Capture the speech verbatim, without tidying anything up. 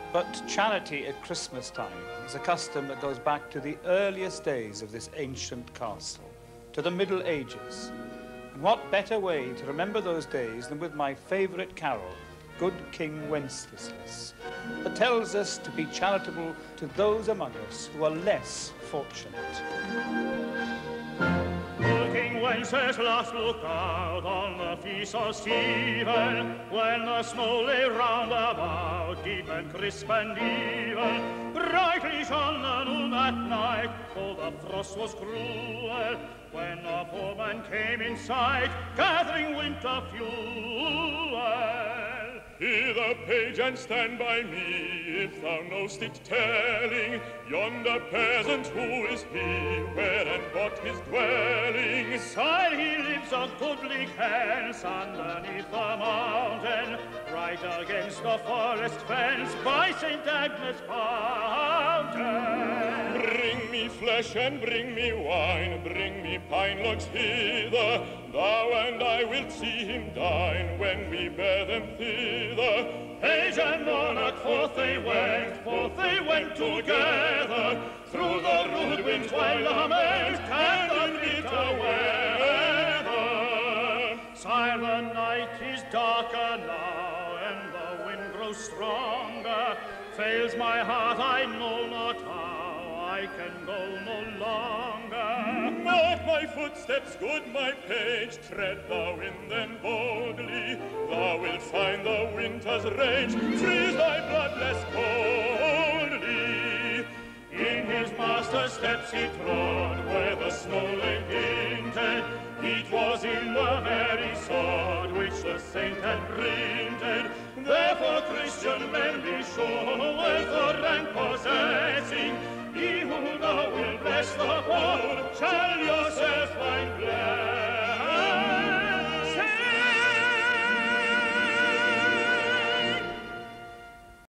But charity at Christmas time is a custom that goes back to the earliest days of this ancient castle, to the Middle Ages. And what better way to remember those days than with my favourite carol, Good King Wenceslas, that tells us to be charitable to those among us who are less fortunate. Good King Wenceslas looked out on the feast of Stephen, when the snow lay round about, deep and crisp and even. Brightly shone the moon that night, though the frost was cruel, when a poor man came in sight, gathering winter fuel. Hither, page, and stand by me, if thou know'st it telling, yonder peasant, who is he, where and what his dwelling? Sire, he lives on goodly Hence, underneath the mountain, right against the forest fence, by Saint Agnes' fountain. Bring me flesh and bring me wine, bring me pine logs hither, thou and I will see him dine, when we bear them thither. Page and monarch, forth they went, forth they went together, through the rude winds while lament and the bitter weather. Sire, the night is darker now, and the wind grows stronger. Fails my heart, I know not how, I can go no longer. Mark my footsteps, good my page, tread thou in them boldly, thou wilt find the winter's rage freeze thy blood less coldly. In his master's steps he trod, where the snow lay dinted, it was in the very sword which the saint had printed. Therefore Christian men be sure, wealth or rank possess,